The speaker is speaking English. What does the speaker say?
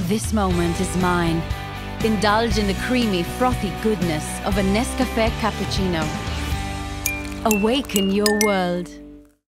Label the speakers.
Speaker 1: This moment is mine. Indulge in the creamy, frothy goodness of a Nescafe Cappuccino. Awaken your world.